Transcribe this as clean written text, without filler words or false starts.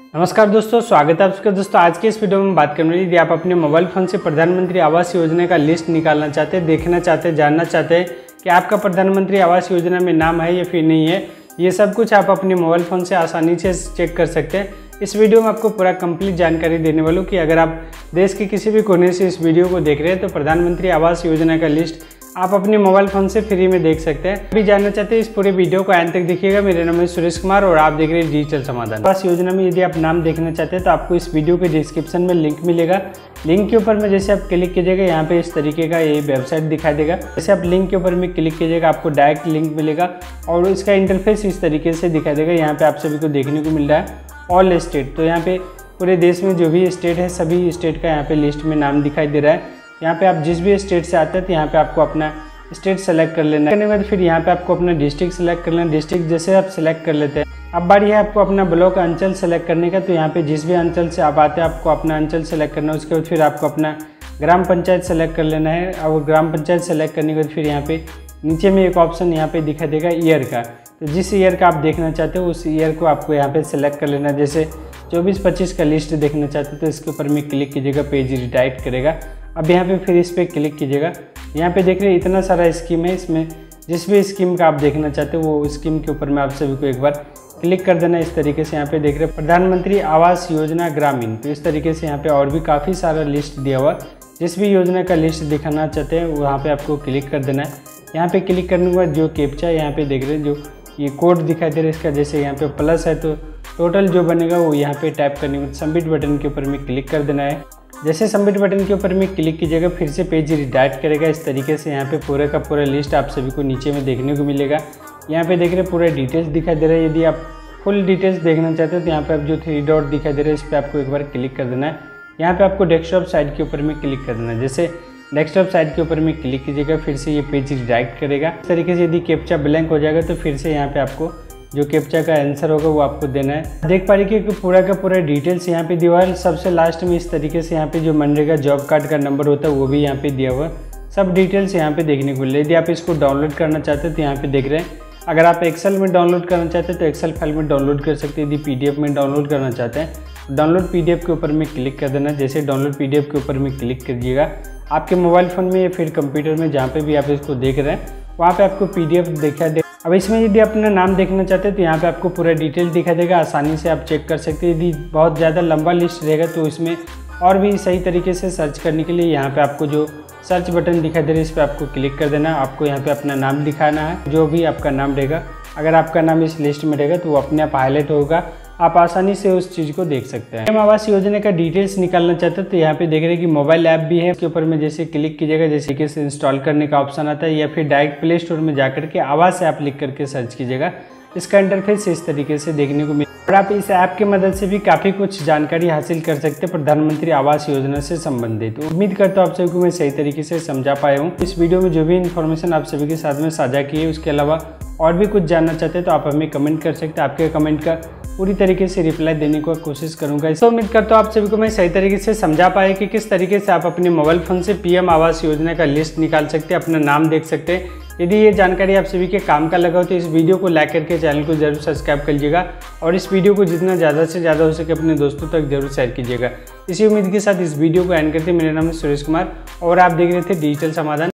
नमस्कार दोस्तों, स्वागत है आपका। दोस्तों आज के इस वीडियो में बात करने वाली, यदि आप अपने मोबाइल फ़ोन से प्रधानमंत्री आवास योजना का लिस्ट निकालना चाहते हैं, देखना चाहते हैं, जानना चाहते हैं कि आपका प्रधानमंत्री आवास योजना में नाम है या फिर नहीं है, ये सब कुछ आप अपने मोबाइल फ़ोन से आसानी से चेक कर सकते हैं। इस वीडियो में आपको पूरा कंप्लीट जानकारी देने वाला हूँ कि अगर आप देश के किसी भी कोने से इस वीडियो को देख रहे हैं तो प्रधानमंत्री आवास योजना का लिस्ट आप अपने मोबाइल फ़ोन से फ्री में देख सकते हैं। अभी जानना चाहते हैं इस पूरे वीडियो को एंड तक देखिएगा। मेरा नाम है सुरेश कुमार और आप देख रहे हैं डिजिटल समाधान। आवास योजना में यदि आप नाम देखना चाहते हैं तो आपको इस वीडियो के डिस्क्रिप्शन में लिंक मिलेगा। लिंक के ऊपर में जैसे आप क्लिक कीजिएगा, यहाँ पे इस तरीके का ये वेबसाइट दिखाई देगा। जैसे आप लिंक के ऊपर में क्लिक कीजिएगा, आपको डायरेक्ट लिंक मिलेगा और इसका इंटरफेस इस तरीके से दिखाई देगा। यहाँ पे आप सभी को देखने को मिल रहा है ऑल स्टेट। तो यहाँ पे पूरे देश में जो भी स्टेट है सभी स्टेट का यहाँ पे लिस्ट में नाम दिखाई दे रहा है। यहाँ पे आप जिस भी स्टेट से आते हैं तो यहाँ पे आपको अपना स्टेट सेलेक्ट कर लेना है। करने के बाद फिर यहाँ पे आपको अपना डिस्ट्रिक्ट सेलेक्ट कर लेना। डिस्ट्रिक्ट जैसे आप सेलेक्ट कर लेते हैं, अब बारी है आपको अपना ब्लॉक अंचल सेलेक्ट करने का। तो यहाँ पे जिस भी अंचल से आप आते हैं आपको अपना अंचल सेलेक्ट करना है। उसके बाद फिर आपको अपना ग्राम पंचायत सेलेक्ट कर लेना है। और ग्राम पंचायत सेलेक्ट करने के बाद फिर यहाँ पे नीचे में एक ऑप्शन यहाँ पे दिखाई देगा ईयर का। तो जिस ईयर का आप देखना चाहते हो उस ईयर को आपको यहाँ पे सेलेक्ट कर लेना है। जैसे 24-25 का लिस्ट देखना चाहते हो तो इसके ऊपर में क्लिक कीजिएगा, पेज रिडायरेक्ट करेगा। अब यहाँ पे फिर इस पर क्लिक कीजिएगा। यहाँ पे देख रहे हैं इतना सारा स्कीम है, इसमें जिस भी स्कीम का आप देखना चाहते हो वो स्कीम के ऊपर में आप सभी को एक बार क्लिक कर देना। इस तरीके से यहाँ पे देख रहे हैं प्रधानमंत्री आवास योजना ग्रामीण। तो इस तरीके से यहाँ पे और भी काफ़ी सारा लिस्ट दिया हुआ। जिस भी योजना का लिस्ट दिखाना चाहते हैं वहाँ पे आपको क्लिक कर देना है। यहाँ पे क्लिक करने के बाद जो कैप्चा यहाँ पे देख रहे हैं, जो ये कोड दिखाई दे रहा है इसका, जैसे यहाँ पे प्लस है तो टोटल जो बनेगा वो यहाँ पे टाइप करने के बाद सबमिट बटन के ऊपर में क्लिक कर देना है। जैसे सबमिट बटन के ऊपर में क्लिक कीजिएगा फिर से पेज रिडायरेक्ट करेगा। इस तरीके से यहाँ पे पूरे का पूरा लिस्ट आप सभी को नीचे में देखने को मिलेगा। यहाँ पे देख रहे हैं पूरा डिटेल्स दिखाई दे रहा है। यदि आप फुल डिटेल्स देखना चाहते हैं तो यहाँ पे आप जो 3 डॉट दिखाई दे रहे हैं इस पर आपको एक बार क्लिक कर देना है। यहाँ पे आपको डेस्कटॉप साइड के ऊपर में क्लिक कर देना है। जैसे डेस्कटॉप साइड के ऊपर में क्लिक कीजिएगा फिर से ये पेज रिडायरेक्ट करेगा। इस तरीके से यदि कैप्चा ब्लैंक हो जाएगा तो फिर से यहाँ पे आपको जो कैप्चा का आंसर होगा वो आपको देना है। देख पा रही कि पूरा का पूरा डिटेल्स यहाँ पे दिया हुआ है। सबसे लास्ट में इस तरीके से यहाँ पे जो मनरेगा जॉब कार्ड का नंबर होता है वो भी यहाँ पे दिया हुआ है। सब डिटेल्स यहाँ पे देखने को मिल रही है। यदि आप इसको डाउनलोड करना चाहते हैं तो यहाँ पे देख रहे हैं, अगर आप एक्सेल में डाउनलोड करना चाहते हैं तो एक्सेल फाइल में डाउनलोड कर सकते हैं। यदि PDF में डाउनलोड करना चाहते हैं डाउनलोड PDF के ऊपर में क्लिक कर देना। जैसे डाउनलोड PDF के ऊपर में क्लिक कीजिएगा, आपके मोबाइल फ़ोन में या फिर कंप्यूटर में जहाँ पे भी आप इसको देख रहे हैं वहाँ पे आपको PDF दिखा दे। अब इसमें यदि अपना नाम देखना चाहते हैं तो यहाँ पे आपको पूरा डिटेल दिखा देगा, आसानी से आप चेक कर सकते हैं। यदि बहुत ज़्यादा लंबा लिस्ट रहेगा तो इसमें और भी सही तरीके से सर्च करने के लिए यहाँ पे आपको जो सर्च बटन दिखाई दे रहा है इस पर आपको क्लिक कर देना। आपको यहाँ पे अपना नाम दिखाना है, जो भी आपका नाम रहेगा। अगर आपका नाम इस लिस्ट में रहेगा तो वो अपने आप हाईलाइट होगा, आप आसानी से उस चीज़ को देख सकते हैं। PM आवास योजना का डिटेल्स निकालना चाहते हैं तो यहाँ पे देख रहे हैं कि मोबाइल ऐप भी है। उसके ऊपर में जैसे क्लिक कीजिएगा, जैसे कि इसे इंस्टॉल करने का ऑप्शन आता है, या फिर डायरेक्ट प्ले स्टोर में जाकर के आवास ऐप लिख करके सर्च कीजिएगा। इसका इंटरफेस इस तरीके से देखने को मिलेगा और आप इस ऐप की मदद से भी काफ़ी कुछ जानकारी हासिल कर सकते हैं प्रधानमंत्री आवास योजना से संबंधित। उम्मीद करता हूँ आप सभी को मैं सही तरीके से समझा पाया हूँ। इस वीडियो में जो भी इन्फॉर्मेशन आप सभी के साथ में साझा की है, उसके अलावा और भी कुछ जानना चाहते हैं तो आप हमें कमेंट कर सकते हैं। आपके कमेंट का पूरी तरीके से रिप्लाई देने की कोशिश करूंगा। तो उम्मीद करता हूँ आप सभी को मैं सही तरीके से समझा पाया कि किस तरीके से आप अपने मोबाइल फ़ोन से PM आवास योजना का लिस्ट निकाल सकते हैं, अपना नाम देख सकते हैं। यदि ये जानकारी आप सभी के काम का लगा हो तो इस वीडियो को लाइक करके चैनल को जरूर सब्सक्राइब कर लीजिएगा और इस वीडियो को जितना ज़्यादा से ज़्यादा हो सके अपने दोस्तों तक जरूर शेयर कीजिएगा। इसी उम्मीद के साथ इस वीडियो को एंड करते मेरा नाम है सुरेश कुमार और आप देख रहे थे डिजिटल समाधान।